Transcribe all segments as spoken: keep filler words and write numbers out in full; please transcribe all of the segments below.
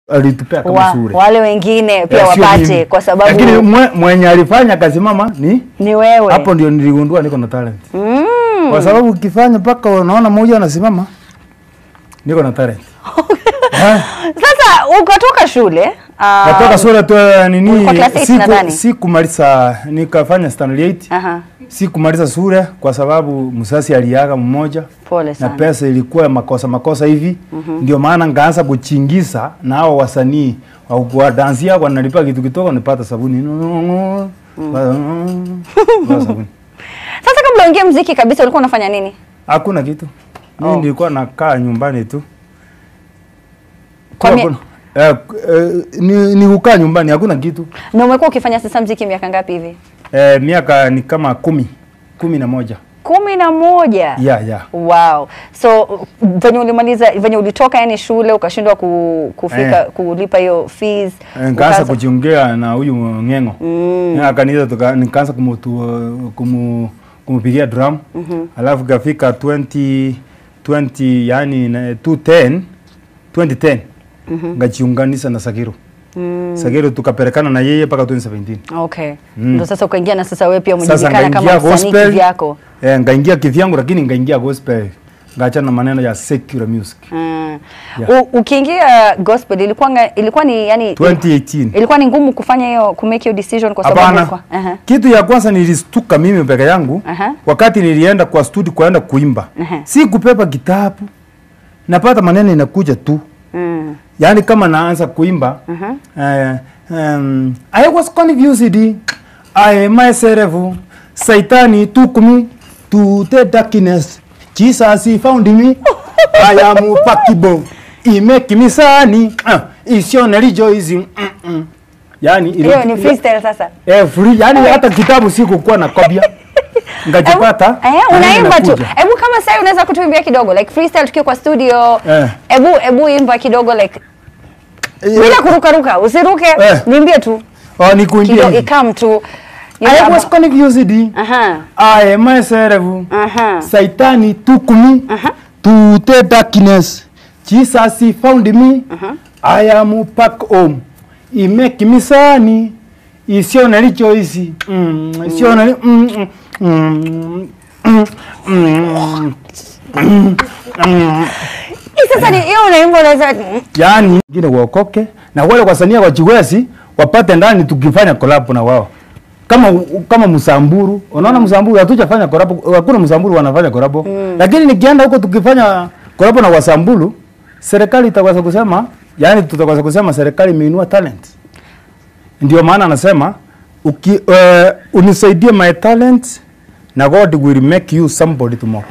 alitupea kama wa, shule. Wale wengine pia yeah, wapate kwa sababu lakini mwe, mwenye alifanya kazi mama ni ni wewe. Hapo ndio niligundua niko na talent. Mm. Kwa sababu ukifanya paka unaona mmoja anasimama niko na talent. Sasa ukatoka shule, uh, katoka shule tu nini siku sikumaliza nikafanya standard eight. Aha. Sikumaliza shule kwa sababu msasi aliaga mmoja. Pole sana. Na pesa ilikuwa makosa makosa hivi. Mm -hmm. Ndio maana ngaanza kuchingiza na hao wasanii au kwa dansi yao wanalipa kitu kitoko nipata sabuni. Mm. Sabuni. Sasa kabla uingie muziki kabisa ulikuwa unafanya nini? Hakuna kitu. Mimi oh. nilikuwa nakaa nyumbani tu. Kwa eh, eh, ni ni ukaa nyumbani hakuna kitu. Na umekuwa ukifanya sasa muziki miaka ngapi hivi? Eh, miaka ni kama kumi. Kumi na moja. Kumi na moja? Yeah, yeah. Wow. So, venye ulimaliza, venye ulitoka yani shule, ukashindwa ku, kufika, eh. kulipa hiyo fees. Eh, nikaanza kujiongea na huyu Ngengo. Mm. Akaniza tuka nikaanza kumutu kumu kumupigia drum. Mm -hmm. Alafu kafika twenty twenty yani twenty ten twenty ten. Mm -hmm. Ngajiunganisha na Sagiro. Mm. Sagiro tukapelekana na yeye mpaka twenty seventeen. Okay. Mm. Ndio sasa ukaingia na sasa wewe pia umejulikana kama msanii kivyako. Eh, ngaingia kivyangu lakini ngaingia gospel. Ngaachana na maneno ya secular music. Mm. Yeah. Ukiingia gospel ilikuwa ilikuwa ni yani twenty eighteen. Ilikuwa ni ngumu kufanya hiyo ku make your decision kwa sababu ilikuwa. Uh -huh. Kitu ya kwanza nilistuka mimi peke yangu. Uh -huh. Wakati nilienda kwa studio kuenda kuimba. Uh -huh. Si kupepa kitabu. Napata maneno inakuja tu. Mm. Yani kama naanza kuimba, uh -huh. uh, um, I was confused. I myself, Satan took me to the darkness. Jesus he found me. I am pakibo. He make me sunny. Uh, is your rejoicing. Mm -mm. Yani hiyo ni freestyle sasa. Eh, free. Yani hata kitabu sikukuwa na kopia. Ngajipata. Eh, unaimba tu. Hebu kama sasa unaweza kutuimbia kidogo like freestyle tukiwa kwa studio. Hebu eh. hebu imba kidogo like yeah. Bila kuruka ruka, usiruke, eh. Niimbie tu. Oh, nikuimbie. Ikam tu. I was confused. Aha. I myself. Aha. Satan took me to the darkness. Jesus he found me. Aha. I am back home. He make me sunny. Isio na rejoice. Mm. Isio na mm. Mm. Mm. Sasa ni hiyo unaimba unaweza yani ngine waokoke na wale wasanii wa Chiwezi wapate ndani tukifanya collab na wao. Kama kama Msamburu, unaona Msamburu hatujafanya collab, hakuna Msamburu wanafanya collab. Mm. Lakini nikienda huko tukifanya collab na Wasamburu, serikali itaweza kusema, yani tutaweza kusema serikali imeinua talent. Ndio maana anasema uki uh, unisaidie my talent na God will make you somebody tomorrow.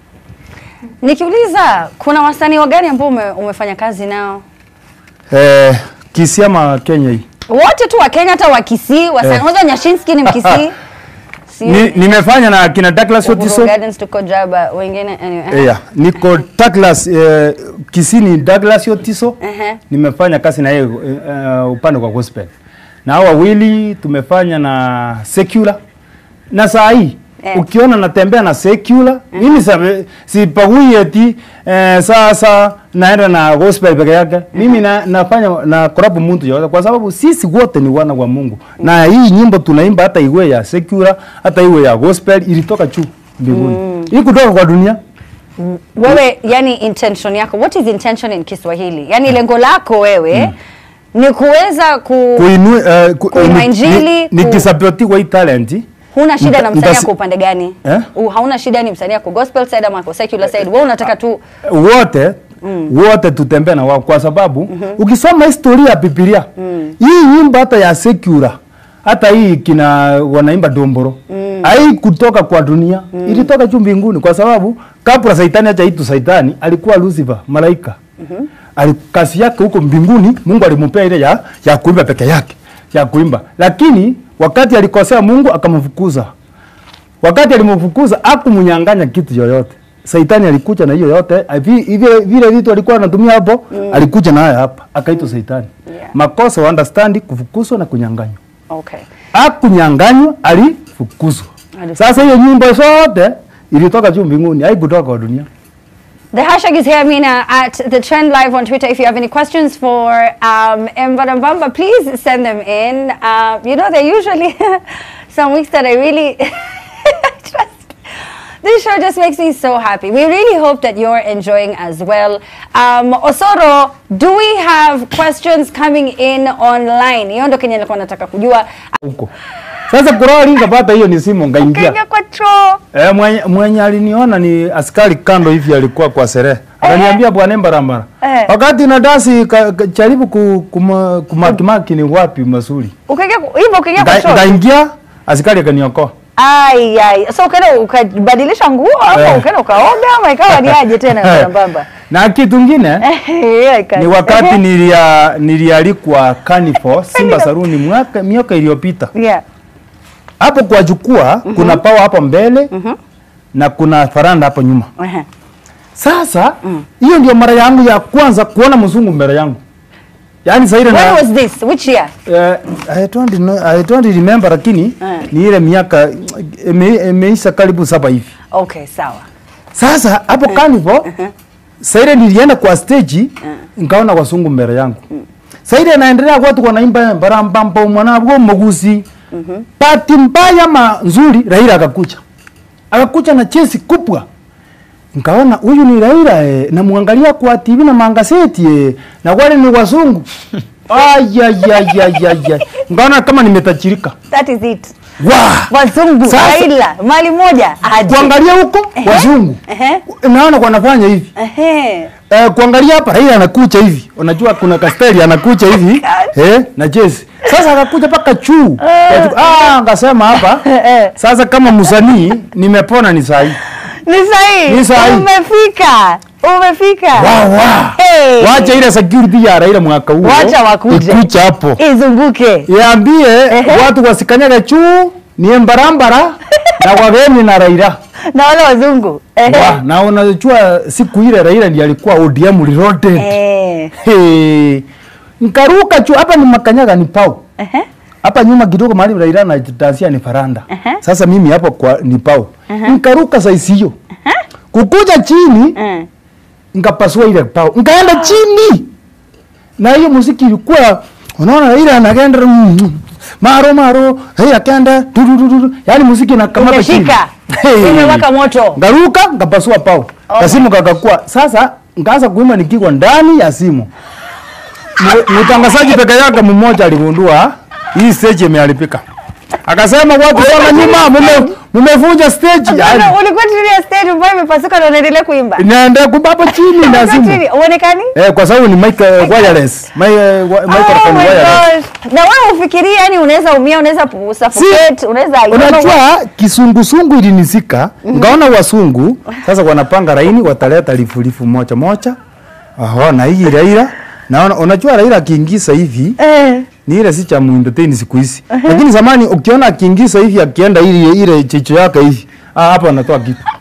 Nikiuliza kuna wasanii wagani ambao ume, umefanya kazi nao? Eh, Kisii ama Kenya hii? Wote tu wa Kenya hata wa Kisii, wasanii eh. Waza Nyashinski ni Mkisii. Ni, nimefanya na kina Douglas Otiso. Gardens tuko Jaba, wengine anyway. Yeah, niko Douglas eh, Kisii ni Douglas Otiso. Uh -huh. Nimefanya kazi na yeye uh, upande kwa gospel. Na hao wawili tumefanya na secular. Na saa hii eh. Ukiona natembea na secular, uh -huh. Mimi sabe sipagui eti eh, sasa naenda na gospel peke yake. Uh -huh. Mimi na, nafanya na collab mtu yote kwa sababu sisi wote ni wana wa Mungu. Uh -huh. Na hii nyimbo tunaimba hata iwe ya secular, hata iwe ya gospel ilitoka juu mbinguni. Mm. Hii kutoka kwa dunia. Wewe yani intention yako, what is intention in Kiswahili? Yani lengo lako wewe mm. ni kuweza ku kuinua uh, ku, kuinua injili, ni, ni kisapoti kwa hii talent. Huna shida na msanii kwa upande gani? Eh? Uh, hauna shida ni msanii kwa gospel side ama kwa secular side. Wewe unataka tu wote mm. wote tutembea na wao kwa sababu mm -hmm. ukisoma historia ya Biblia mm. hii nyimbo hata ya secular hata hii kina wanaimba domboro mm. hai kutoka kwa dunia mm. ilitoka juu mbinguni kwa sababu kabla Shetani acha itu Shetani alikuwa Lucifer malaika. Mm -hmm. Alikasi yake huko mbinguni Mungu alimpea ile ya ya kuimba peke yake ya kuimba lakini wakati alikosea Mungu akamfukuza. Wakati alimfukuza hakumnyang'anya kitu yoyote. Shetani alikuja na hiyo yote. Vile vile vitu alikuwa anatumia hapo, mm. alikuja nayo hapa. Akaitwa Shetani. Yeah. Makosa wa understand kufukuzwa na kunyang'anywa. Okay. Hakunyang'anywa, alifukuzwa. Sasa hiyo nyimbo zote ilitoka juu mbinguni, haikutoka kwa dunia. The hashtag is here, Mina, at the Trend Live on Twitter. If you have any questions for um, Embarambamba, please send them in. Uh, you know, they're usually some weeks that I really trust. This show just makes me so happy. We really hope that you're enjoying as well. Um, Osoro, do we have questions coming in online? Hiyo ndo kenye nilikuwa nataka kujua. Huko. Sasa kurao linga pata hiyo ni simu ngaingia. Kenya kwa tro. Eh, mwenye, mwenye aliniona ni askari kando hivi alikuwa kwa sherehe. Akaniambia bwana Embarambara. Eh. Wakati na dasi karibu kuma, kumakimaki ni wapi mazuri. Ukaingia hivyo ukaingia kwa tro. Ngaingia askari akaniokoa. Ai ai. So ukaenda ukabadilisha nguo ama ukaenda ukaoga ama ikawa ni aje tena Embarambamba? Na kitu kingine ni wakati nilia nilialikwa Carnival Simba Saruni mwaka miaka iliyopita. Yeah. Hapo kwa jukwaa mm -hmm. kuna pawa hapo mbele mm -hmm. na kuna faranda hapo nyuma. Uh -huh. Sasa hiyo mm. ndio mara yangu ya kwanza kuona mzungu mbele yangu. Yaani Saida na When was this? Which year? Uh, I don't know, I don't remember lakini uh. ni ile miaka imeisha karibu saba hivi. Okay, sawa. Sasa hapo uh. Carnival uh -huh. Saida nilienda kwa stage uh. nikaona wazungu mbele yangu. Uh. Saida anaendelea watu wanaimba Embarambamba mwanangu Mugusi. Mhm. Mm Pati mbaya ma nzuri Raila akakuja. Akakuja na chesi kubwa. Nikaona huyu ni Raila eh, na muangalia kwa T V na mangaseti eh, na wale ni wazungu. Ay ay ay ay ay. Nikaona kama nimetachirika. That is it. Wow. Wazungu Raila mali moja aje. Kuangalia huko uh -huh. wazungu. Uh -huh. Naona wanafanya hivi. Uh -huh. Eh, kuangalia hapa Raila anakuja hivi. Unajua kuna kasteli anakuja hivi eh na chesi. Sasa akakuja paka chuu. Uh, ah, ngasema hapa. Sasa kama msanii nimepona ni sahi. Ni sahi. Ni sahi. Umefika. Umefika. Wow, wow. Hey. Wacha ile security ya Raila mwaka huu. Wacha wakuje. Ikucha hapo. Izunguke. Yaambie watu wasikanyage chuu ni Embarambara na wageni na Raila. Na wale wazungu. Wa, na unajua siku ile Raila ndiye alikuwa O D M reloaded. Eh. Hey. Nkaruka chu hapa ni makanyaga ni pau. Uh -huh. Hapa nyuma kidogo mahali Raila na dansia ni faranda. Uh -huh. Sasa mimi hapo kwa ni pau. Uh -huh. Nkaruka saisi hiyo. Uh -huh. Kukuja chini. Uh -huh. Nkapasua ile pau. Nkaenda uh -huh. chini. Na hiyo muziki ilikuwa unaona Raila anaenda maro maro, hey akaenda dudududu. Yaani muziki na kama chini. Hey. Imewaka moto. Ngaruka ngapasua pau. Okay. Kasimu kakakua. Sasa nikaanza kuimba nikiwa ndani ya simu. Mtangazaji peke yake mmoja aligundua hii stage imeharibika. Akasema watu wana nyuma mume mmevunja stage. Ulikuwa chini ya stage ambayo imepasuka na unaendelea kuimba. Naendelea kuimba hapo chini na simu. Uonekani? Eh, kwa sababu ni mic wireless. My microphone wireless. Na wewe ufikirie yani unaweza umia, unaweza suffocate, unaweza unajua kisungusungu ilinisika. Ngaona wasungu sasa wanapanga laini wataleta lifulifu moja moja. Aha, na hii Raila naona unajua Raila akiingiza hivi eh ni ile si cha muentertain siku hizi. Uh -huh. Lakini zamani ukiona akiingiza hivi akienda ile ile chicho yake hivi, ah hapa anatoa kitu.